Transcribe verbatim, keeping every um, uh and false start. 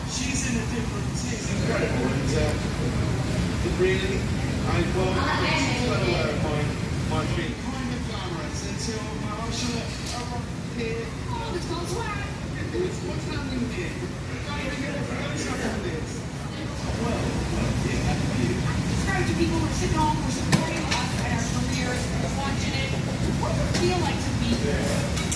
she's in a different, she's incredible, and uh, it really, I, well, she's well aware of my, my being kind of glamorous until uh, I shall arrive here. Oh, it's got swag! What's happening here? Don't even get what's happening this. Well, well, yeah, you. Subscribe to people who are sitting home, who are supporting us and our careers, watching it. What does it feel like to be here?